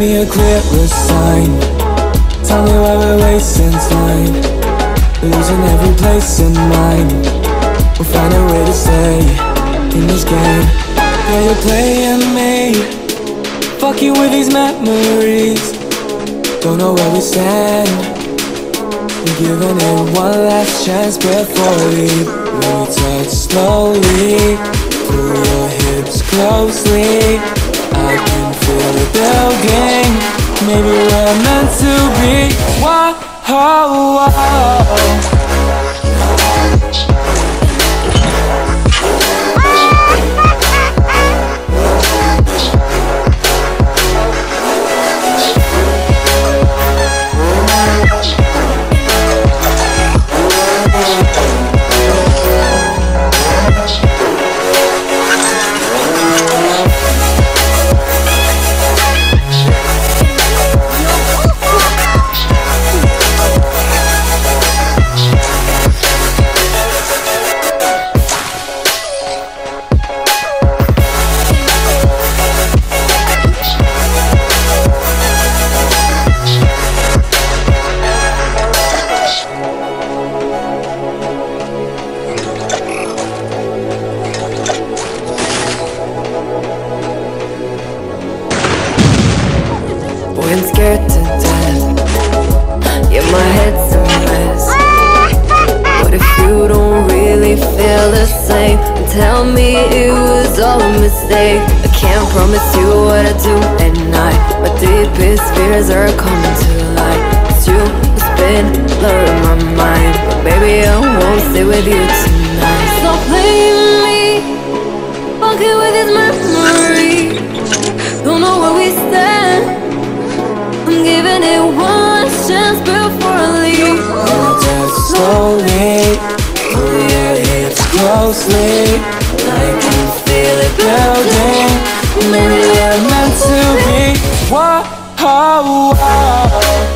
me a clearer sign. Tell me why we're wasting time, losing every place in mind. We'll find a way to stay in this game. Yeah, you're playing me. Fuck you with these memories. Don't know where we stand. We're giving it one last chance before we touch slowly. Pull your hips closely. I can feel it building. Maybe we're meant to be. Whoa, whoa, whoa. I'm scared to death. Yeah, my head's a mess. What if you don't really feel the same? And tell me it was all a mistake. I can't promise you what I do at night. My deepest fears are coming to light. It's you who's been blurring my mind, but baby, I won't stay with you tonight. Stop playing me, fucking with this memory. Don't know where we stand. I'm giving it one chance before I leave. Just slowly, pull your hips closely. I can feel it building. Maybe we're meant to be. Whoa, whoa, whoa.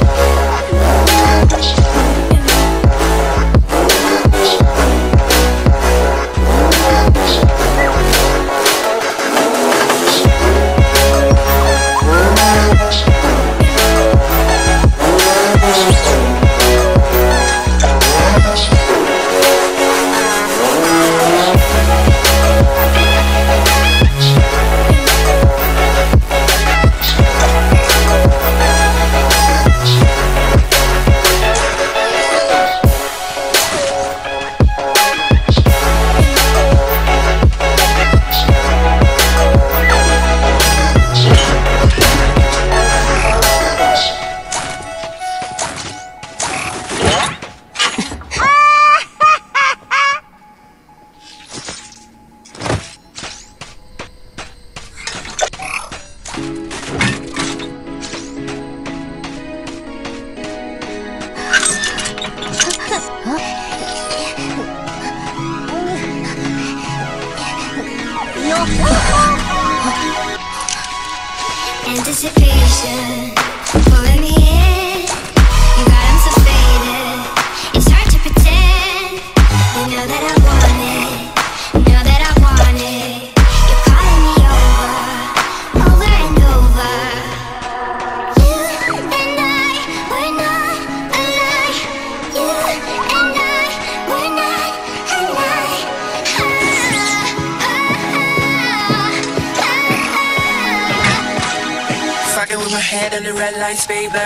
Anticipation pulling me in. You got 'em so faded. It's hard to pretend. You know that I want it. Know that I want it. You're calling me over and over. You and I were not alike. You and I were not alike. Fucking with my head on the red lights, baby.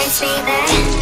lights, baby.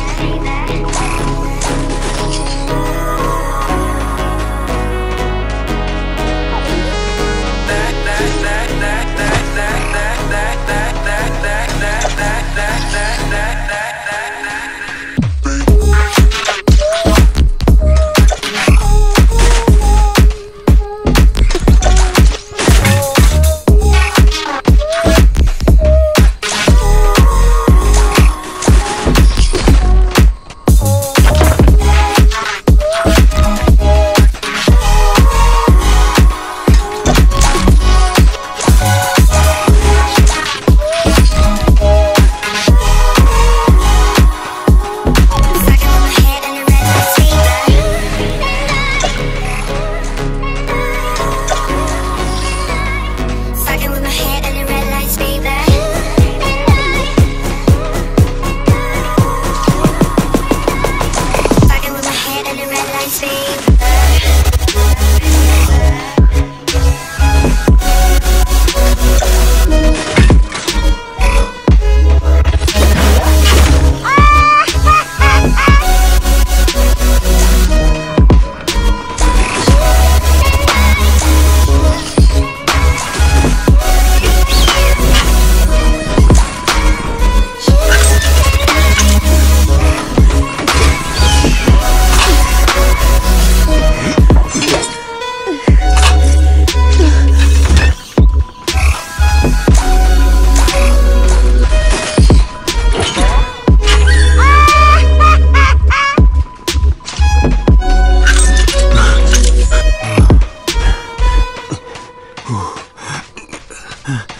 Huh.